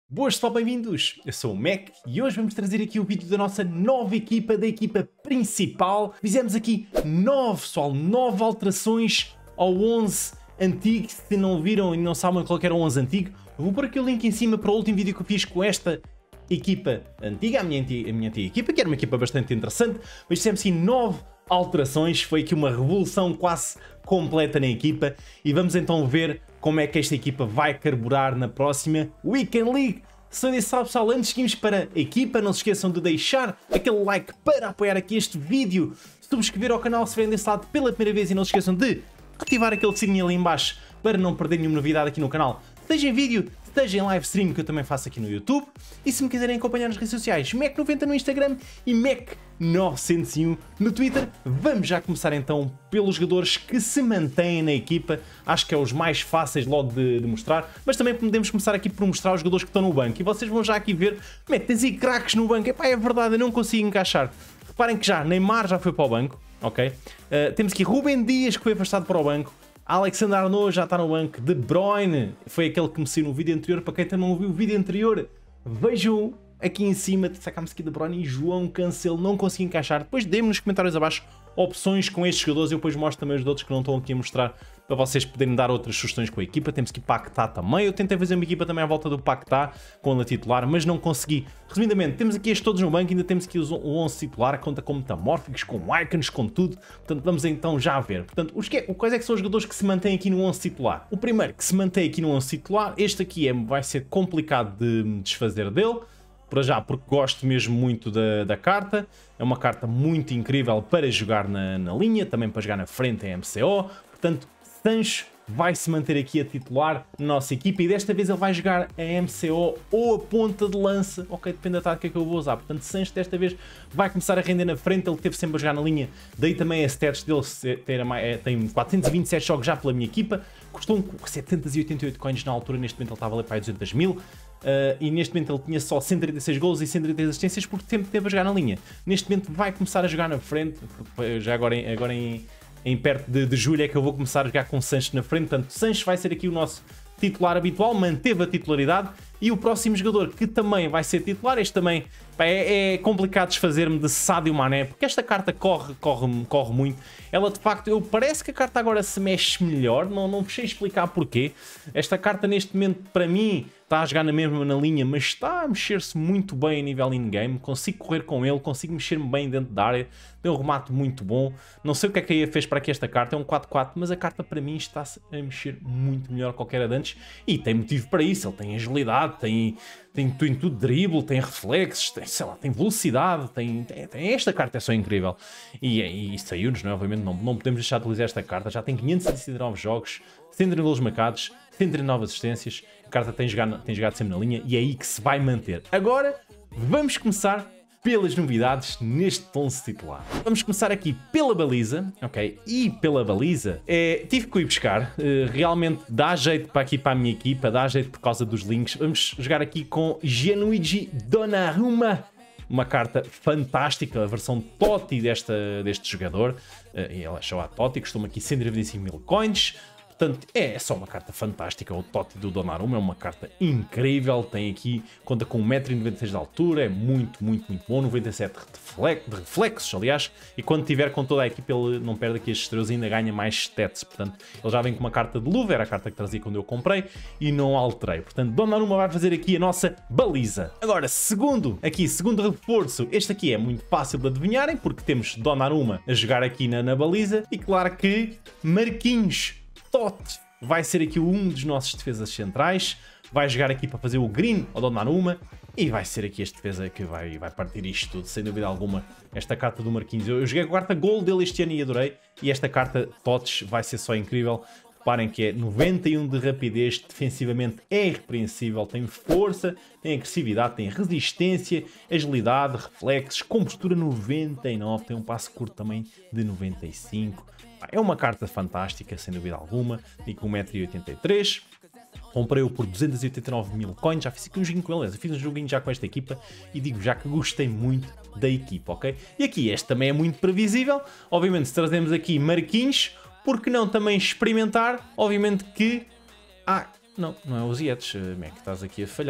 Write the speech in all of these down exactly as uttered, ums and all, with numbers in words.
Boas pessoal, bem-vindos! Eu sou o Mac e hoje vamos trazer aqui o vídeo da nossa nova equipa, da equipa principal. Fizemos aqui nove, pessoal, nove alterações ao onze antigo. Se não viram e não sabem qual era o onze antigo, eu vou pôr aqui o link em cima para o último vídeo que eu fiz com esta equipa antiga, a minha antiga, a minha antiga equipa, que era uma equipa bastante interessante. Mas fizemos aqui nove alterações, foi aqui uma revolução quase completa na equipa e vamos então ver como é que esta equipa vai carburar na próxima Weekend League. Se disse salve, pessoal, antes de irmos para a equipa, não se esqueçam de deixar aquele like para apoiar aqui este vídeo, subscrever ao canal se vierem desse lado pela primeira vez e não se esqueçam de ativar aquele sininho ali em baixo para não perder nenhuma novidade aqui no canal, seja em vídeo, seja em live stream, que eu também faço aqui no YouTube. E se me quiserem acompanhar nas redes sociais, Mac noventa no Instagram e Mac novecentos e um no Twitter. Vamos já começar então pelos jogadores que se mantêm na equipa. Acho que é os mais fáceis logo de, de mostrar, mas também podemos começar aqui por mostrar os jogadores que estão no banco. E vocês vão já aqui ver, Mac, tens aí craques no banco. Epá, é verdade, eu não consigo encaixar. Reparem que já Neymar já foi para o banco, ok? Uh, temos aqui Rubem Dias que foi afastado para o banco. Alexander Arnold já está no banco. De Bruyne foi aquele que me saiu no vídeo anterior. Para quem também não viu o vídeo anterior, vejam aqui em cima. Sacámos aqui De Bruyne e João Cancelo. Não consegui encaixar. Depois dê-me nos comentários abaixo opções com estes jogadores. Eu depois mostro também os outros que não estão aqui a mostrar, para vocês poderem dar outras sugestões com a equipa. Temos aqui Paquetá também. Eu tentei fazer uma equipa também à volta do Paquetá com ele a titular, mas não consegui. Resumidamente, temos aqui estes todos no banco. Ainda temos aqui o onze titular, conta com metamórficos, com icons, com tudo. Portanto, vamos então já ver. Portanto, os que, quais é que são os jogadores que se mantêm aqui no onze titular? O primeiro que se mantém aqui no onze titular, este aqui é, vai ser complicado de desfazer dele. Para já, porque gosto mesmo muito da, da carta. É uma carta muito incrível para jogar na, na linha, também para jogar na frente em M C O. Portanto, Sancho vai se manter aqui a titular na nossa equipa e desta vez ele vai jogar a M C O ou a ponta de lança, ok, depende da tática que eu vou usar. Portanto, Sancho desta vez vai começar a render na frente, ele teve sempre a jogar na linha, daí também as stats dele ter, tem quatrocentos e vinte e sete jogos já pela minha equipa, custou setecentos e oitenta e oito coins na altura, neste momento ele estava ali para duzentos mil. Uh, e neste momento ele tinha só cento e trinta e seis gols e cento e trinta e seis assistências porque sempre teve a jogar na linha. Neste momento vai começar a jogar na frente, já agora em, agora em, em perto de, de julho é que eu vou começar a jogar com Sancho na frente. Portanto, Sancho vai ser aqui o nosso titular habitual, manteve a titularidade. E o próximo jogador que também vai ser titular, este também pá, é, é complicado desfazer-me de Sadio Mané, porque esta carta corre, corre, corre muito. Ela de facto, eu, parece que a carta agora se mexe melhor, não, não sei explicar porquê. Esta carta neste momento para mim está a jogar na mesma na linha, mas está a mexer-se muito bem a nível in-game. Consigo correr com ele, consigo mexer-me bem dentro da área, tem um remate muito bom. Não sei o que é que a E A fez para aqui esta carta, é um quatro quatro, mas a carta para mim está-se a mexer muito melhor que qualquer a de antes. E tem motivo para isso, ele tem agilidade, tem, tem, tem tudo dribble, tem reflexos, tem, sei lá, tem velocidade, tem, tem, tem esta carta é só incrível. E, e saiu-nos, não é? Obviamente não, não podemos deixar de utilizar esta carta, já tem quinhentos e sessenta e nove jogos, cento e trinta golos marcados, cento e trinta e nove assistências, a carta tem jogado, tem jogado sempre na linha e é aí que se vai manter. Agora vamos começar pelas novidades neste onze titular. Vamos começar aqui pela baliza, ok? E pela baliza, é, tive que ir buscar, uh, realmente dá jeito para aqui para a minha equipa, dá jeito por causa dos links. Vamos jogar aqui com Gianluigi Donnarumma, uma carta fantástica, a versão Totti desta, deste jogador. Uh, e ela é só a Totti, costuma aqui cento e noventa e cinco mil coins. Portanto, é só uma carta fantástica, o Totti do Donnarumma é uma carta incrível, tem aqui, conta com um metro e noventa e seis de altura, é muito, muito, muito bom, noventa e sete de reflexos, aliás, e quando tiver com toda a equipa ele não perde aqui as estrelas e ainda ganha mais stats, portanto, ele já vem com uma carta de luva, era a carta que trazia quando eu comprei, e não alterei, portanto, Donnarumma vai fazer aqui a nossa baliza. Agora, segundo, aqui, segundo reforço, este aqui é muito fácil de adivinharem, porque temos Donnarumma a jogar aqui na, na baliza, e claro que Marquinhos Totti vai ser aqui um dos nossos defesas centrais, vai jogar aqui para fazer o green ao Donnarumma e vai ser aqui este defesa que vai, vai partir isto tudo, sem dúvida alguma. Esta carta do Marquinhos, eu, eu joguei a quarta gol dele este ano e adorei, e esta carta Totti vai ser só incrível. Reparem que é noventa e um de rapidez, defensivamente é irrepreensível, tem força, tem agressividade, tem resistência, agilidade, reflexos, compostura noventa e nove, tem um passo curto também de noventa e cinco. É uma carta fantástica, sem dúvida alguma, e com um metro e oitenta e três. Comprei-o por duzentos e oitenta e nove mil coins, já fiz aqui um joguinho com ele, eu fiz um joguinho já com esta equipa e digo já que gostei muito da equipa, ok? E aqui este também é muito previsível, obviamente se trazemos aqui Marquinhos, por que não também experimentar, obviamente que... Ah, não, não é os Yetis, Mac, estás aqui a falhar.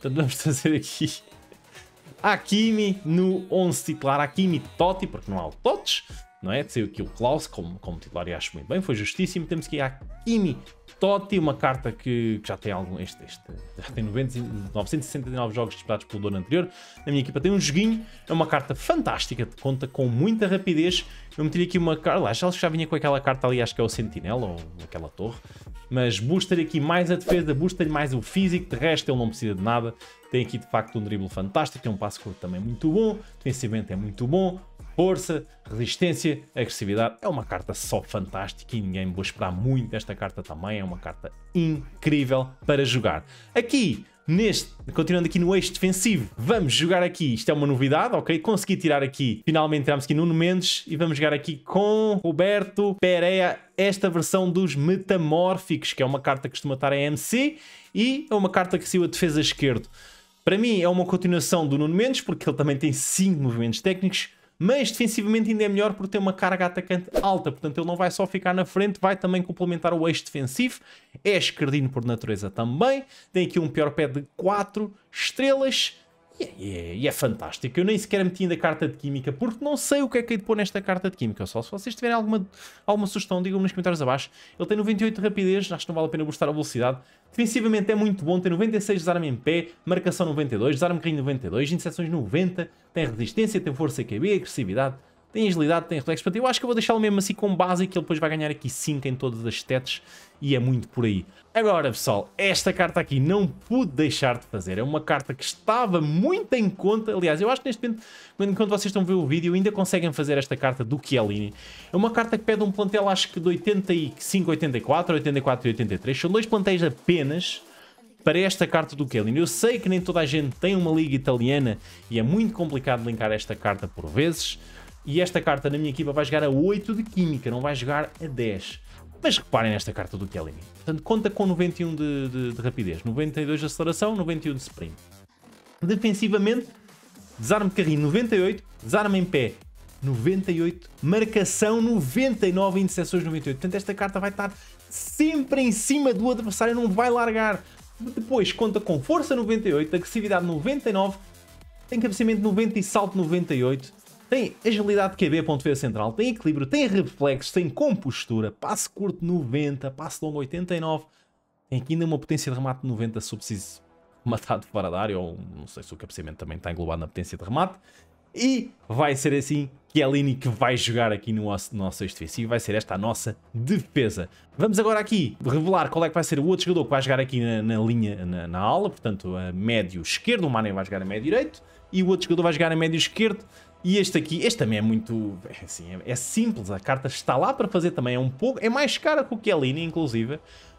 Portanto, vamos trazer aqui Hakimi no onze titular. Hakimi Totti, porque não há o Totti, não é? Saiu aqui o Klaus como, como titular e acho muito bem, foi justíssimo. Temos aqui Hakimi Totti, uma carta que, que já tem algum, este, este, já tem noventa, novecentos e sessenta e nove jogos disputados pelo dono anterior. Na minha equipa tem um joguinho, é uma carta fantástica, conta com muita rapidez. Eu meti aqui uma carta, acho que já vinha com aquela carta ali, acho que é o Sentinela ou aquela torre. Mas booster aqui mais a defesa, booster mais o físico, de resto ele não precisa de nada. Tem aqui de facto um drible fantástico, tem um passo curto também muito bom, defensivamente é muito bom, força, resistência, agressividade, é uma carta só fantástica e ninguém vou esperar muito desta carta também, é uma carta incrível para jogar. Aqui, neste, continuando aqui no eixo defensivo, vamos jogar aqui, isto é uma novidade, ok? Consegui tirar aqui, finalmente tiramos aqui Nuno Mendes e vamos jogar aqui com Roberto Pereira, esta versão dos Metamórficos, que é uma carta que costuma estar em M C e é uma carta que saiu a defesa esquerdo. Para mim é uma continuação do Nuno Mendes, porque ele também tem cinco movimentos técnicos, mas defensivamente ainda é melhor porque tem uma carga atacante alta, portanto ele não vai só ficar na frente, vai também complementar o eixo defensivo, é esquerdino por natureza também, tem aqui um pior pé de quatro estrelas, e é, e, é, e é fantástico. Eu nem sequer meti ainda a carta de química, porque não sei o que é que hei de pôr nesta carta de química, só se vocês tiverem alguma, alguma sugestão, digam-me nos comentários abaixo. Ele tem noventa e oito de rapidez, acho que não vale a pena boostar a velocidade. Defensivamente é muito bom, tem noventa e seis de desarme em pé, marcação noventa e dois, desarme carrinho noventa e dois, interseções noventa, tem resistência, tem força Q B, agressividade, tem agilidade, tem reflexo. Portanto, eu acho que eu vou deixá-lo mesmo assim com básico, ele depois vai ganhar aqui cinco em todas as stats e é muito por aí. Agora, pessoal, esta carta aqui não pude deixar de fazer. É uma carta que estava muito em conta. Aliás, eu acho que neste momento, quando vocês estão a ver o vídeo, ainda conseguem fazer esta carta do Chiellini. É uma carta que pede um plantel, acho que de oitenta e cinco, oitenta e quatro, oitenta e quatro e oitenta e três. São dois plantéis apenas para esta carta do Chiellini. Eu sei que nem toda a gente tem uma liga italiana e é muito complicado linkar esta carta por vezes. E esta carta na minha equipa vai jogar a oito de química, não vai jogar a dez. Mas reparem nesta carta do Chiellini. Portanto, conta com noventa e um de, de, de rapidez, noventa e dois de aceleração, noventa e um de sprint. Defensivamente, desarme de carrinho noventa e oito, desarme em pé noventa e oito, marcação noventa e nove, interseções noventa e oito. Portanto, esta carta vai estar sempre em cima do adversário, não vai largar. Depois conta com força noventa e oito, agressividade noventa e nove, tem cabeceamento noventa e salto noventa e oito. Tem agilidade Q B, ponto de defesa central, tem equilíbrio, tem reflexos, tem compostura, passe curto noventa, passe longo oitenta e nove, tem aqui ainda uma potência de remate noventa se eu preciso matar de fora da área, ou não sei se o cabeceamento também está englobado na potência de remate. E vai ser assim que é a Chiellini que vai jogar aqui no nosso, no nosso eixo defensivo, vai ser esta a nossa defesa. Vamos agora aqui revelar qual é que vai ser o outro jogador que vai jogar aqui na, na linha, na, na ala, portanto a médio esquerdo, o Mané vai jogar a médio direito, e o outro jogador vai jogar a médio esquerdo. E este aqui, este também é muito, é, assim, é, é simples, a carta está lá para fazer também, é um pouco, é mais cara que o Chiellini, inclusive,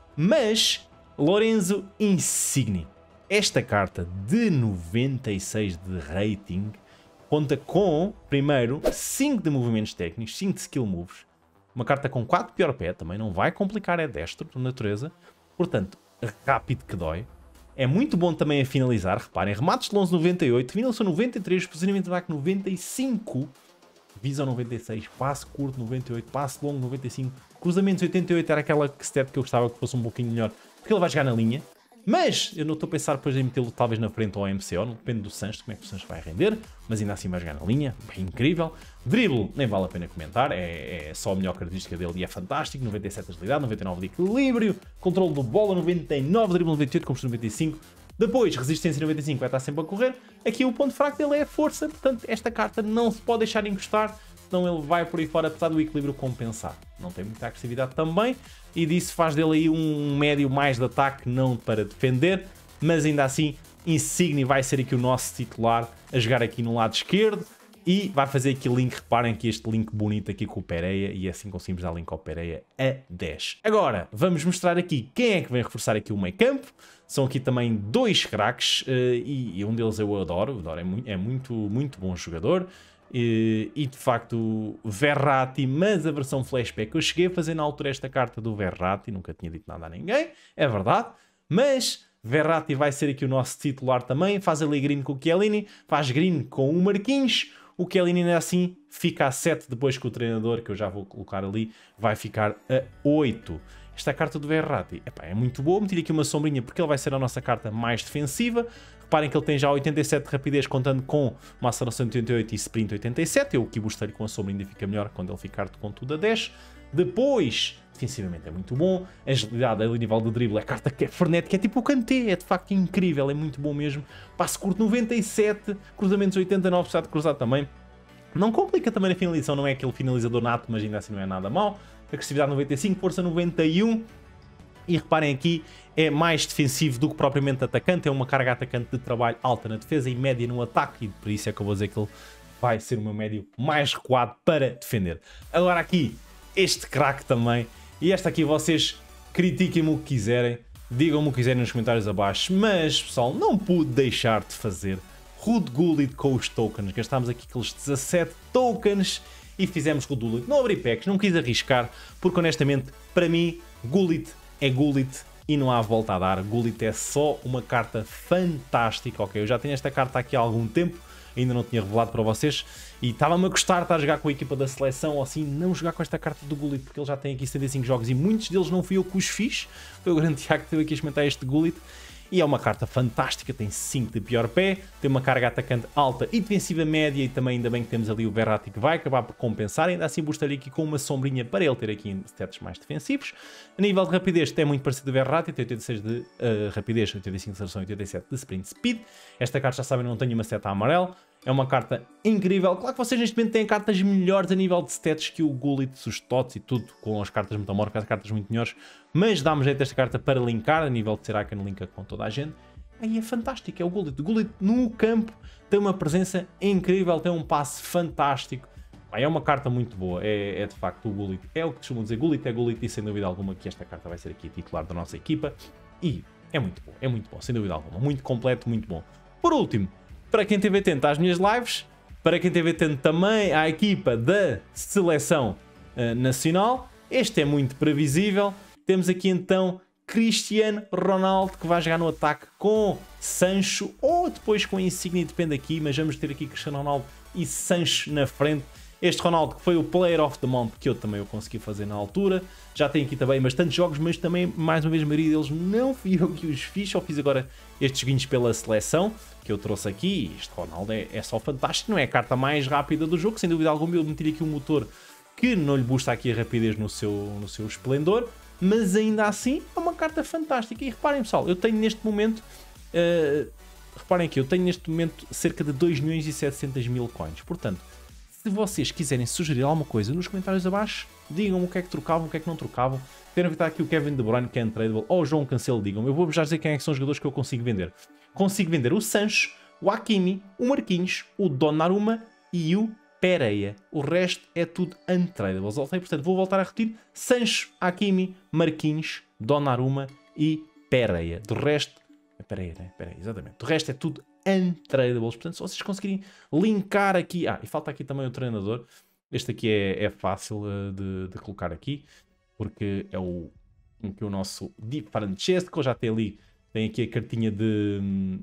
mas Lorenzo Insigne, esta carta de noventa e seis de rating, conta com, primeiro, cinco de movimentos técnicos, cinco de skill moves, uma carta com quatro de pior pé, também não vai complicar, é destro, por natureza, portanto, rápido que dói. É muito bom também a finalizar, reparem, remates de longe noventa e oito, finalização noventa e três, posicionamento de ataque noventa e cinco, visão noventa e seis, passe curto noventa e oito, passe longo noventa e cinco, cruzamentos oitenta e oito era aquela stat que eu gostava que fosse um pouquinho melhor, porque ele vai jogar na linha, mas eu não estou a pensar depois em metê-lo talvez na frente ou M C O, não depende do Sancho, como é que o Sancho vai render, mas ainda assim vai jogar na linha, bem incrível. Dribble, nem vale a pena comentar, é, é só a melhor característica dele e é fantástico, noventa e sete de agilidade, noventa e nove de equilíbrio, controle de bola noventa e nove, dribble noventa e oito, combustível noventa e cinco, depois resistência noventa e cinco, vai estar sempre a correr. Aqui o ponto fraco dele é a força, portanto esta carta não se pode deixar encostar, senão ele vai por aí fora, apesar do equilíbrio compensar. Não tem muita agressividade também, e disso faz dele aí um médio mais de ataque, não para defender, mas ainda assim Insigne vai ser aqui o nosso titular a jogar aqui no lado esquerdo, e vai fazer aqui link, reparem que este link bonito aqui com o Pereira, e assim conseguimos dar link ao Pereira a dez. Agora, vamos mostrar aqui quem é que vem reforçar aqui o meio campo. São aqui também dois craques, uh, e, e um deles eu adoro, o adoro é, muito, é muito, muito bom jogador. E, e de facto Verratti, mas a versão flashback eu cheguei a fazer na altura esta carta do Verratti, nunca tinha dito nada a ninguém, é verdade, mas Verratti vai ser aqui o nosso titular também, faz ali green com o Chiellini, faz green com o Marquinhos, o Chiellini ainda assim fica a sete, depois que o treinador, que eu já vou colocar ali, vai ficar a oito. Esta carta do Verratti epá, é muito boa, meti aqui uma sombrinha porque ele vai ser a nossa carta mais defensiva. Reparem que ele tem já oitenta e sete de rapidez, contando com uma aceleração de oitenta e oito e sprint oitenta e sete. Eu aqui boostei com a sombra ainda fica melhor quando ele ficar com tudo a dez. Depois, defensivamente é muito bom. A agilidade ali, nível de drible, é a carta que é frenética, é tipo o Kanté, é de facto incrível, é muito bom mesmo. Passe curto noventa e sete, cruzamentos oitenta e nove, precisado de cruzar também. Não complica também a finalização, não é aquele finalizador nato, mas ainda assim não é nada mau. Agressividade noventa e cinco, força noventa e um. E reparem aqui, é mais defensivo do que propriamente atacante, é uma carga atacante de trabalho alta na defesa e média no ataque, e por isso é que eu vou dizer que ele vai ser o meu médio mais recuado para defender. Agora aqui, este craque também, e esta aqui vocês critiquem-me o que quiserem, digam-me o que quiserem nos comentários abaixo, mas pessoal, não pude deixar de fazer Ruud Gullit com os tokens. Gastámos aqui aqueles dezassete tokens e fizemos com o Gullit. Não abri packs, não quis arriscar, porque honestamente, para mim, Gullit é Gullit e não há volta a dar. Gullit é só uma carta fantástica, ok? Eu já tenho esta carta aqui há algum tempo, ainda não tinha revelado para vocês, e estava-me a gostar de estar a jogar com a equipa da seleção, ou assim, não jogar com esta carta do Gullit, porque ele já tem aqui setenta e cinco jogos e muitos deles não fui eu que os fiz, foi o grande Tiago que teve aqui a experimentar este Gullit. E é uma carta fantástica, tem cinco de pior pé, tem uma carga atacante alta e defensiva média, e também ainda bem que temos ali o Verratti que vai acabar por compensar, ainda assim boostaria aqui com uma sombrinha para ele ter aqui stats mais defensivos. A nível de rapidez é muito parecido ao Verratti, tem oitenta e seis de uh, rapidez, oitenta e cinco de aceleração e oitenta e sete de sprint speed. Esta carta, já sabem, não tem uma seta amarela, é uma carta incrível. Claro que vocês neste momento têm cartas melhores a nível de stats que o Gullit, os Tots e tudo, com as cartas metamórficas, as cartas muito melhores, mas dá-me jeito esta carta para linkar, a nível de ser Icon linka com toda a gente. Aí é fantástico, é o Gullit. O Gullit no campo tem uma presença incrível, tem um passe fantástico. É uma carta muito boa, é, é de facto o Gullit. É o que costumam dizer, Gullit é Gullit, e sem dúvida alguma que esta carta vai ser aqui titular da nossa equipa. E é muito bom, é muito bom, sem dúvida alguma. Muito completo, muito bom. Por último, para quem esteve atento às minhas lives, para quem esteve atento também à equipa da seleção uh, nacional, este é muito previsível. Temos aqui então Cristiano Ronaldo, que vai jogar no ataque com Sancho, ou depois com Insigne, depende aqui, mas vamos ter aqui Cristiano Ronaldo e Sancho na frente. Este Ronaldo que foi o Player of the Month, que eu também eu consegui fazer na altura. Já tem aqui também bastantes jogos, mas também, mais uma vez, a maioria deles não fui eu que os fiz, só fiz agora estes guinhos pela seleção, que eu trouxe aqui. Este Ronaldo é, é só fantástico, não é a carta mais rápida do jogo, sem dúvida alguma. Eu meti aqui um motor que não lhe boosta aqui a rapidez no seu, no seu esplendor, mas ainda assim é uma carta fantástica. E reparem, pessoal, eu tenho neste momento, uh, reparem aqui, eu tenho neste momento cerca de dois milhões e setecentos mil coins, portanto, se vocês quiserem sugerir alguma coisa nos comentários abaixo, digam-me o que é que trocavam, o que é que não trocavam. Quero evitar aqui o Kevin De Bruyne, que é untradeable, ou o João Cancelo, digam-me. Eu vou-vos já dizer quem é que são os jogadores que eu consigo vender. Consigo vender o Sancho, o Hakimi, o Marquinhos, o Donnarumma e o Pereira. O resto é tudo untradeable. Portanto, vou voltar a repetir. Sancho, Hakimi, Marquinhos, Donnarumma e Pereira. Do resto... Pereira, né? Pereira, exatamente. Do resto é tudo untradables. Portanto, se vocês conseguirem linkar aqui... Ah, e falta aqui também o treinador. Este aqui é, é fácil uh, de, de colocar aqui, porque é o, que o nosso Di Francesco já tem ali, tem aqui a cartinha de,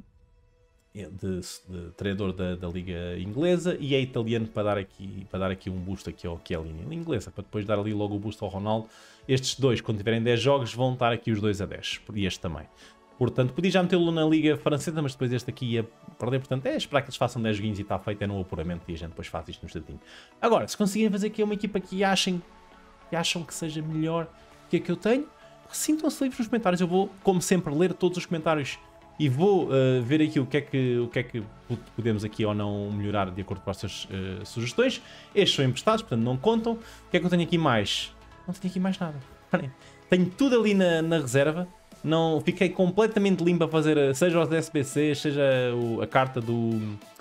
de, de treinador da, da Liga Inglesa, e é italiano para dar aqui, para dar aqui um boost aqui ao Chiellini, inglesa, para depois dar ali logo o boost ao Ronaldo. Estes dois, quando tiverem dez jogos, vão estar aqui os dois a dez, e este também. Portanto, podia já metê-lo na Liga Francesa, mas depois este aqui ia perder. Portanto, é esperar que eles façam dez joguinhos e está feito, é no apuramento, e a gente depois faz isto no instantinho. Agora, se conseguirem fazer aqui uma equipa que achem que, acham que seja melhor que a que eu tenho, sintam-se livres nos comentários. Eu vou, como sempre, ler todos os comentários e vou uh, ver aqui o que, é que, o que é que podemos aqui ou não melhorar de acordo com as suas uh, sugestões. Estes são emprestados, portanto não contam. O que é que eu tenho aqui mais? Não tenho aqui mais nada. Tenho tudo ali na, na reserva. Não, fiquei completamente limpo a fazer, seja os S B Cs, seja o, a carta do,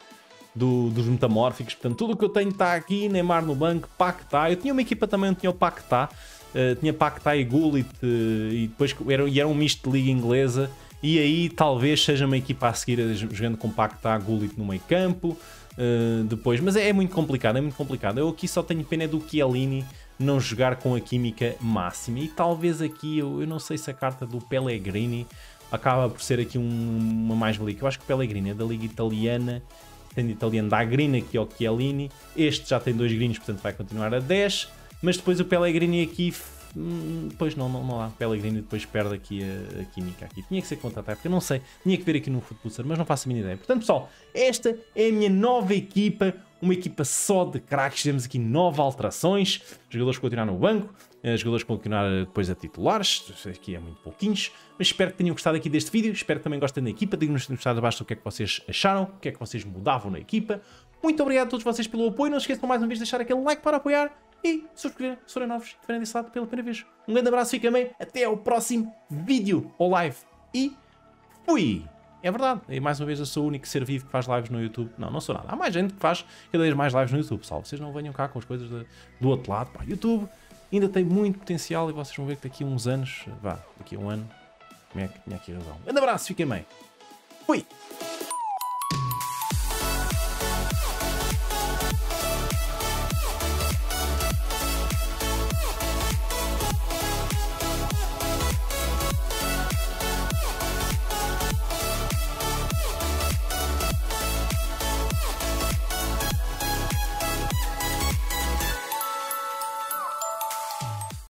do, dos metamórficos. Portanto, tudo o que eu tenho está aqui. Neymar no banco, Paquetá. Eu tinha uma equipa também onde tinha o Paquetá. Uh, tinha Paquetá e Gullit, uh, e depois era, e era um misto de liga inglesa. E aí talvez seja uma equipa a seguir jogando com Paquetá, Gullit no meio campo. Uh, depois, mas é, é muito complicado, é muito complicado. Eu aqui só tenho pena do Chiellini não jogar com a química máxima, e talvez aqui, eu, eu não sei se a carta do Pellegrini acaba por ser aqui um, uma mais-valia, que eu acho que o Pellegrini é da Liga Italiana, tem de italiano, dá green aqui ao Chiellini, este já tem dois greens, portanto vai continuar a dez, mas depois o Pellegrini aqui hum, depois não, não, não há. Pellegrini depois perde aqui a, a química. Aqui. Tinha que ser contra-ataque, eu não sei. Tinha que ver aqui no Futebol, mas não faço a mínima ideia. Portanto, pessoal, esta é a minha nova equipa. Uma equipa só de craques. Temos aqui nove alterações. Jogadores que continuar no banco. Jogadores que continuar depois a titulares. Aqui é muito pouquinhos. Mas espero que tenham gostado aqui deste vídeo. Espero que também gostem da equipa. Digam-nos nos comentários abaixo o que é que vocês acharam. O que é que vocês mudavam na equipa. Muito obrigado a todos vocês pelo apoio. Não se esqueçam mais uma vez de deixar aquele like para apoiar. E subscrever se forem novos e estiverem desse lado pela primeira vez. Um grande abraço, fiquem bem. Até ao próximo vídeo ou live. E fui! É verdade, e mais uma vez eu sou o único ser vivo que faz lives no YouTube. Não, não sou nada. Há mais gente que faz cada vez mais lives no YouTube, pessoal. Vocês não venham cá com as coisas de, do outro lado. Pá, YouTube ainda tem muito potencial e vocês vão ver que daqui a uns anos, vá, daqui a um ano, como é que tinha aqui razão. Um grande abraço, fiquem bem. Fui!